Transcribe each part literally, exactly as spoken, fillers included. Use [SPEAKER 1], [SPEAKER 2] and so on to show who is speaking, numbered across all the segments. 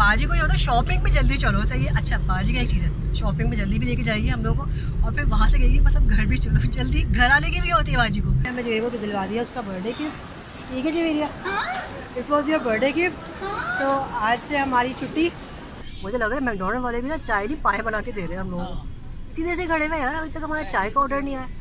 [SPEAKER 1] बाजी को ये होता है शॉपिंग पे जल्दी चलो, सही है। अच्छा बाजी का एक चीज़ है, शॉपिंग पे जल्दी भी लेके जाइए हम लोग को, और फिर वहाँ से गई बस अब घर भी चलो जल्दी, घर आने की भी होती है बाजी को। हमने जवेरिया को दिलवा दिया उसका बर्थडे गिफ्ट, ठीक है Javeria, it was your birthday gift. So आज से हमारी छुट्टी। मुझे लग रहा है मैकडॉनल्ड वाले भी ना चाय नहीं पाए बना के दे रहे हैं हम लोगों को। इतनी देर से खड़े हुए यार, अभी तक हमारा चाय का ऑर्डर नहीं आया।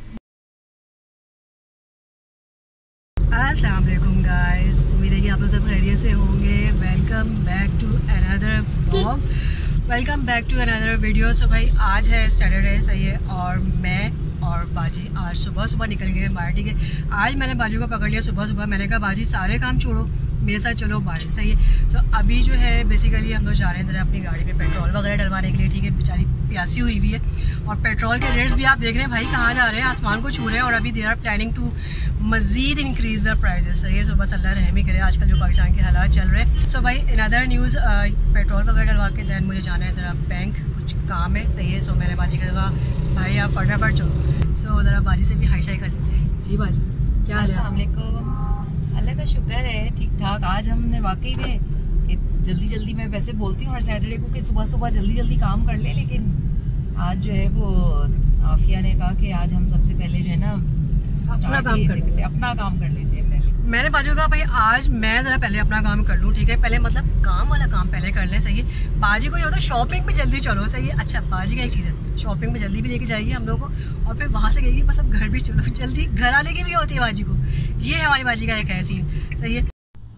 [SPEAKER 1] अस्सलाम वालेकुम गाइस, उम्मीद है कि आप लोग सब खैरियत से होंगे। Welcome back to another vlog, welcome back to another video. So भाई आज है सैटरडे, सही है, और मैं और बाजी आज सुबह सुबह निकल गए बाहर, ठीक है। आज मैंने बाजू को पकड़ लिया सुबह सुबह, मैंने कहा बाजी सारे काम छोड़ो मेरे साथ चलो बाहर, सही है। तो अभी जो है बेसिकली हम लोग जा रहे हैं जरा अपनी गाड़ी पे पेट्रोल वगैरह डलवाने के लिए, ठीक है। बेचारी प्यासी हुई हुई है, और पेट्रोल के रेट्स भी आप देख रहे हैं भाई कहाँ जा रहे हैं, आसमान को छू रहे हैं। और अभी दे आर प्लानिंग टू मजीद इंक्रीज द प्राइजेस, सही है। सो बस अल्लाह रहमी करे आजकल जो पाकिस्तान के हालात चल रहे हैं। सो भाई इन अदर न्यूज़ पेट्रोल वगैरह डलवा के दैन मुझे जाना है ज़रा बैंक, कुछ काम है, सही है। सो मैंने बाजी का कहा भाई आप फटाफट चलो। सो ज़रा बाजी से भी हाई शाई कर लेते हैं। जी बाजी क्या हाल है?
[SPEAKER 2] अल्लाह का शुक्र है ठीक ठाक। आज हमने वाकई में जल्दी जल्दी, मैं वैसे बोलती हूँ हर सैटरडे को कि सुबह सुबह जल्दी जल्दी काम कर ले, लेकिन आज जो है वो आफिया ने कहा कि आज हम सबसे पहले जो है ना
[SPEAKER 1] अपना काम कर लेते
[SPEAKER 2] अपना काम कर लेते हैं पहले।
[SPEAKER 1] मैंने बाजू कहा भाई आज मैं ज़रा पहले अपना काम कर लूँ, ठीक है। पहले मतलब काम वाला काम पहले कर लें, सही है। बाजी को ये होता है शॉपिंग पे जल्दी चलो, सही है। अच्छा बाजी का एक चीज़ है, शॉपिंग पे जल्दी भी लेके जाइए हम लोग को, और फिर वहाँ से गई बस अब घर भी चलो जल्दी, घर आने की भी होती है बाजी को। ये है हमारी बाजी का एक है सीन, सही है।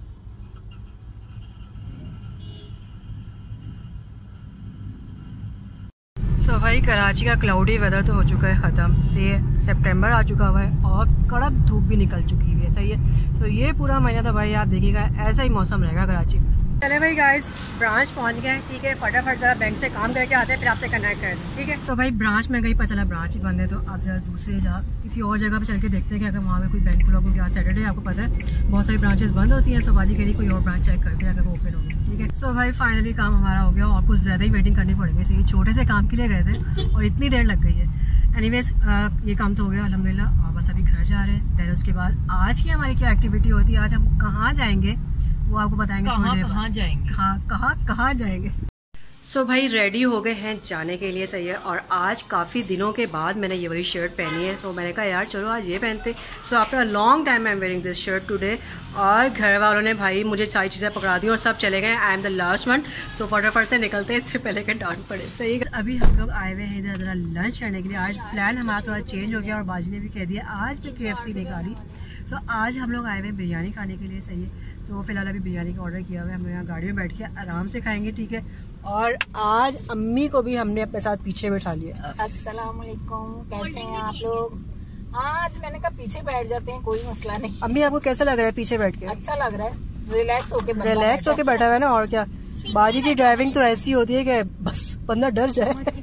[SPEAKER 1] सो so, भाई कराची का क्लाउडी वेदर तो हो चुका है ख़त्म, से सितंबर आ चुका हुआ है और कड़क धूप भी निकल चुकी हुई है, सही है। सो so, ये पूरा महीना तो भाई आप देखिएगा ऐसा ही मौसम रहेगा कराची में। चले भाई गाइस ब्रांच पहुंच गए, ठीक है। फटाफट ज़रा बैंक से काम करके आते हैं, फिर आपसे कनेक्ट कर दें, ठीक है। तो भाई ब्रांच में गई, पता चला ब्रांच ही बंद है। तो आप ज़रा दूसरे जगह किसी और जगह पे चल के देखते हैं कि अगर वहाँ पे कोई बैंक खुला, क्योंकि आज सैटरडे आपको पता है बहुत सारी ब्रांचेस बंद होती हैं। सो बाजी के लिए कोई और ब्रांच चेक करके अगर वो ओपन होगी, ठीक है। सो भाई फाइनली काम हमारा हो गया, और कुछ ज़्यादा ही वेटिंग करनी पड़ेगी, सही। छोटे से काम के लिए गए थे और इतनी देर लग गई है। एनीवेज ये काम तो हो गया अल्हम्दुलिल्लाह, और बस अभी घर जा रहे हैं। दैन उसके बाद आज की हमारी क्या एक्टिविटी होती है, आज हम कहाँ जाएंगे वो आपको बताएंगे।
[SPEAKER 2] कहाँ कहाँ जाएंगे,
[SPEAKER 1] हाँ कहाँ कहाँ जाएंगे। सो so, भाई रेडी हो गए हैं जाने के लिए, सही है। और आज काफ़ी दिनों के बाद मैंने ये वाली शर्ट पहनी है, तो मैंने कहा यार चलो आज ये पहनते। So after a long time I am wearing this shirt today. और घर वालों ने भाई मुझे सारी चीज़ें पकड़ा दी और सब चले गए, I am the last one. So फटाफट से निकलते हैं इससे पहले के डांट पड़े, सही है। अभी हम लोग आए हुए हैं इधर ज़रा लंच करने के लिए। आज प्लान हमारा थोड़ा चेंज हो गया, और बाजी ने भी कह दिया आज भी के एफ सी निकाली। सो so, आज हम लोग आए हुए बिरयानी खाने के लिए, सही है। सो so, फिलहाल अभी बिरयानी का ऑर्डर किया हुआ है, हम लोग यहाँ गाड़ी में बैठ के आराम से खाएंगे, ठीक है। और आज अम्मी को भी हमने अपने साथ पीछे बैठा लिया।
[SPEAKER 2] अस्सलाम वालेकुम, कैसे हैं आप लोग? आज मैंने कहा पीछे बैठ जाते हैं, कोई मसला नहीं।
[SPEAKER 1] अम्मी आपको कैसा लग रहा है पीछे बैठ के?
[SPEAKER 2] अच्छा लग रहा है, रिलैक्स होके
[SPEAKER 1] रिलैक्स होके बैठा हुआ है ना, और क्या। बाजी की ड्राइविंग तो ऐसी होती है कि बस बंदा डर जाए।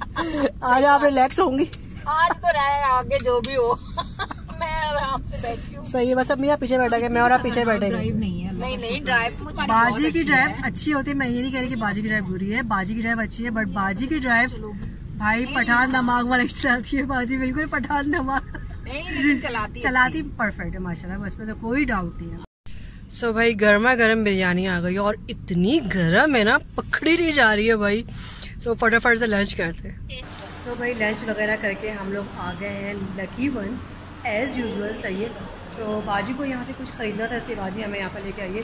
[SPEAKER 1] आज आप रिलैक्स होंगी?
[SPEAKER 2] आज तो रहे आगे जो भी हो मैं आराम से बैठी हूँ,
[SPEAKER 1] सही है। बस अब आप पीछे बैठा के, मैं और आप पीछे बैठे।
[SPEAKER 2] नहीं है, नहीं नहीं ड्राइव
[SPEAKER 1] बाजी की ड्राइव अच्छी होती है, मैं ये नहीं कह रही कि बाजी की ड्राइव बुरी है, बाजी की ड्राइव अच्छी है। बट बाजी की ड्राइव भाई पठान दिमाग वाला चलाती है बाजी, बिल्कुल पठान दिमाग
[SPEAKER 2] चलाती
[SPEAKER 1] चलाती परफेक्ट है माशाल्लाह, बस में तो कोई डाउट नहीं है। सो so, भाई गर्मा गर्म बिरयानी आ गई, और इतनी गर्म है ना पकड़ी नहीं जा रही है भाई। सो so, फटाफट से लंच करते हैं। सो so, भाई लंच वगैरह करके हम लोग आ गए हैं लकी वन एज यूजुअल, सही है। सो so, बाजी को यहाँ से कुछ खरीदना था, इसलिए बाजी हमें यहाँ पर लेके आइए।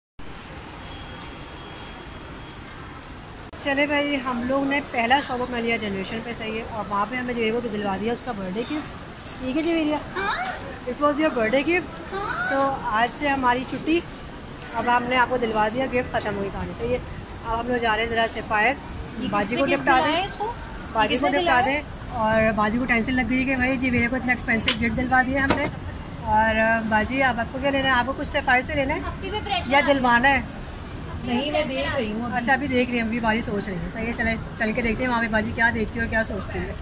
[SPEAKER 1] चले भाई हम लोग ने पहला शॉप अपना लिया जनरेशन पे, सही है। और वहाँ पे हमें जवेरिया को दिलवा दिया उसका बर्थडे गिफ्ट, ठीक है Javeria, it was your birthday gift. So आज से हमारी छुट्टी, अब हमने आपको दिलवा दिया, गिफ्ट खत्म हुई कहानी, सही है। अब हम लोग जा रहे हैं ज़रा सेफायर, बाजी को गिफ्ट आ दें, बाजी को गिफ्ट आ दें। और बाजी को टेंशन लग गई है कि भाई जवेरिया को इतना एक्सपेंसिव गिफ्ट दिलवा दिया हमने। और बाजी आप आपको क्या लेना है, आपको कुछ सेफायर से लेना है या दिलवाना है?
[SPEAKER 2] नहीं मैं देख रही हूँ।
[SPEAKER 1] अच्छा अभी देख रही हैं, अभी बाजी सोच रही है, सही है। चले चल के देखते हैं वहाँ पे बाजी क्या देखती है और क्या सोचती है।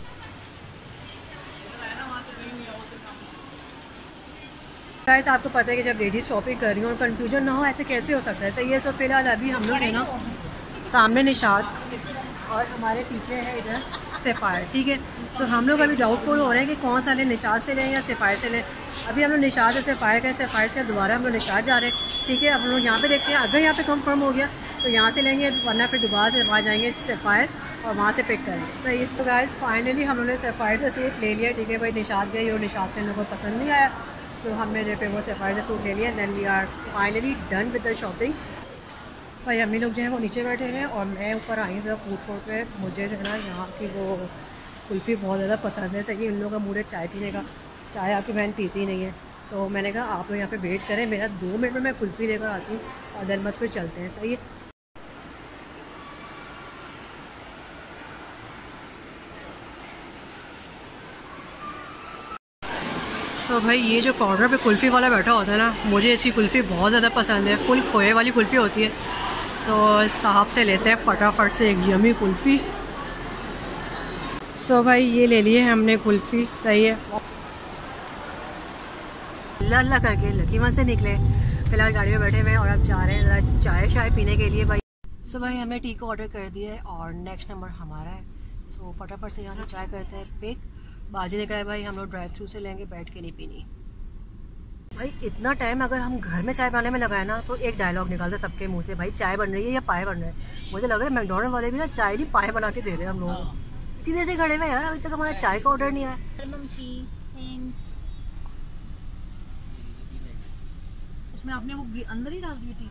[SPEAKER 1] गाइस आपको पता है कि जब लेडीज शॉपिंग कर रही हो और कंफ्यूजन ना हो, ऐसे कैसे हो सकता है, सही है। सो फिलहाल अभी हम लोग है ना सामने निशाद और हमारे पीछे है इधर सेफायर, ठीक है। तो हम लोग अभी डाउटफुल हो रहे हैं कि कौन सा लें, निशाद से लें या सेफायर से लें। अभी हम लोग निशाद से सेफायर का, सेफायर से दोबारा हम लोग निशाद जा रहे हैं, ठीक है। अब हम लोग यहाँ पे देखते हैं, अगर यहाँ पे कंफर्म हो गया तो यहाँ से लेंगे, वरना फिर दोबारा से वहाँ जाएंगे सफ़ायर और वहाँ से पिक करेंगे। सही है। तो गाइस फाइनली हम लोगों ने सफ़ायर से सूट ले लिया, ठीक है भाई। निशात गई और निशात के लोगों को पसंद नहीं आया, सो हमने जो है वो सफ़ायर से सूट ले लिया। Then we are finally done with the shopping. भाई अम्मी लोग जो हैं वो नीचे बैठे हैं और मैं ऊपर आई हूँ फूड कोर्ट पे। मुझे जो है ना यहाँ की वो कुल्फ़ी बहुत ज़्यादा पसंद है। सही, इन लोगों का मूड है चाय पीने का, चाय आपकी बहन पीती नहीं है। सो so, मैंने कहा आप लोग यहाँ पे वेट करें, मेरा दो मिनट में मैं कुल्फ़ी लेकर आती हूँ और देन बस फिर चलते हैं। सही है। सो so, भाई ये जो कॉर्नर पे कुल्फ़ी वाला बैठा होता है ना, मुझे इसकी कुल्फ़ी बहुत ज़्यादा पसंद है। फुल खोए वाली कुल्फ़ी होती है। सो so, साहब से लेते हैं फटाफट से एक यमी कुल्फ़ी। सो so, भाई ये ले लिए हमने कुल्फ़ी। सही है। अल्लाह अल्लाह करके लकी वहाँ से निकले, फिलहाल गाड़ी में बैठे हुए हैं और अब जा रहे हैं ज़रा चाय शाय पीने के लिए। भाई सो so, भाई हमने टी को ऑर्डर कर दिया है और नेक्स्ट नंबर हमारा है। सो so, फटाफट से यहाँ से चाय करते हैं पिक। बाजी ने कहा है भाई हम लोग ड्राइव थ्रू से लेंगे, बैठ के नहीं पीनी। भाई इतना टाइम अगर हम घर में चाय बनाने में लगाए ना तो एक डायलॉग निकालते सबके मुंह से, भाई चाय बन रही है या पाए बन रहे हैं। मुझे लग रहा है मैकडॉनल्ड वाले भी ना चाय नहीं पाए बना के दे रहे हैं हम लोगों को। इतनी देर से खड़े हुए यार, अभी तक हमारा चाय का ऑर्डर नहीं आया।
[SPEAKER 2] इसमें आपने वो अंदर ही डाल दी थी।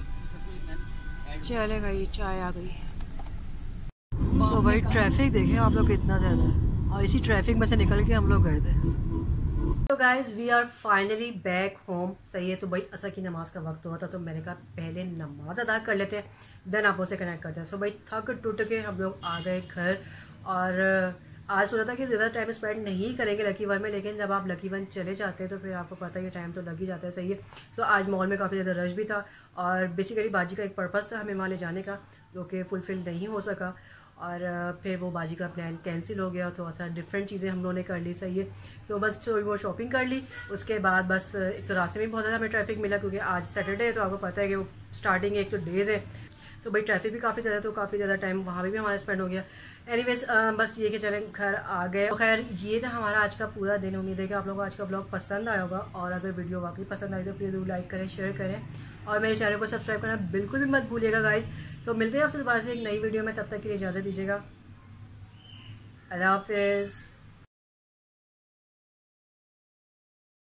[SPEAKER 1] चले भाई चाय आ गई। सो भाई ट्रैफिक देखें आप लोग कितना ज़्यादा है और इसी ट्रैफिक में से निकल के हम लोग गए थे। तो guys we are finally back home. सही है। तो भाई असर की नमाज का वक्त हुआ था तो मैंने कहा पहले नमाज अदा कर लेते हैं, देन आपो से कनेक्ट करते हैं। सो भाई थक टूट के हम लोग आ गए घर और आज सोचा था कि ज़्यादा टाइम स्पेंड नहीं करेंगे लकी वन में, लेकिन जब आप लकी वन चले जाते हैं तो फिर आपको पता है कि टाइम तो लग ही जाता है। सही है। सो so, आज मॉल में काफ़ी ज़्यादा रश भी था और बेसिकली बाजी का एक पर्पज़ था हमें वहाँ ले जाने का, जो कि फुलफ़िल नहीं हो सका और फिर वो बाजी का प्लान कैंसिल हो गया। थोड़ा सा डिफरेंट चीज़ें हम लोगों ने कर ली। सही है। सो so, बस थोड़ी वो शॉपिंग कर ली। उसके बाद बस एक तो रास्ते में बहुत ज़्यादा हमें ट्रैफिक मिला क्योंकि आज सैटरडे है तो आपको पता है कि वो स्टार्टिंग एक तो डेज़ है। सो so, भाई ट्रैफिक भी काफ़ी ज़्यादा, तो काफ़ी ज़्यादा टाइम वहाँ पे भी हमारा स्पेंड हो गया। एनीवेज बस ये कि चलें घर आ गए। तो खैर ये था हमारा आज का पूरा दिन। उम्मीद है कि आप लोगों को आज का ब्लॉग पसंद आया होगा और अगर वीडियो वाकई पसंद आई तो प्लीज़ ज़रूर लाइक करें, शेयर करें और मेरे चैनल को सब्सक्राइब करना बिल्कुल भी मत भूलिएगा गाइस। सो so, मिलते हैं आपसे दोबारा से एक नई वीडियो में, तब तक के लिए इजाज़त दीजिएगा। अल्लाह हाफिज़।